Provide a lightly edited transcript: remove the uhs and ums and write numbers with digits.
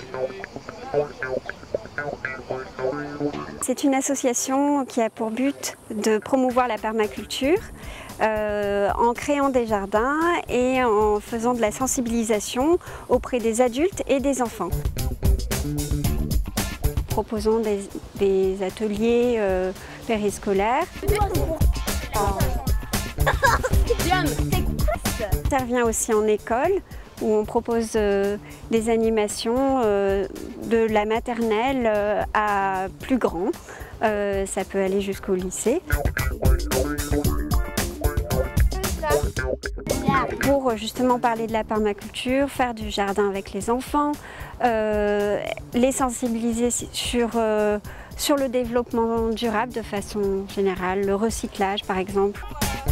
C'est une association qui a pour but de promouvoir la permaculture en créant des jardins et en faisant de la sensibilisation auprès des adultes et des enfants. Proposons des ateliers périscolaires. Ça revient aussi en école où on propose des animations de la maternelle à plus grand. Ça peut aller jusqu'au lycée. Pour justement parler de la permaculture, faire du jardin avec les enfants, les sensibiliser sur le développement durable de façon générale, le recyclage par exemple.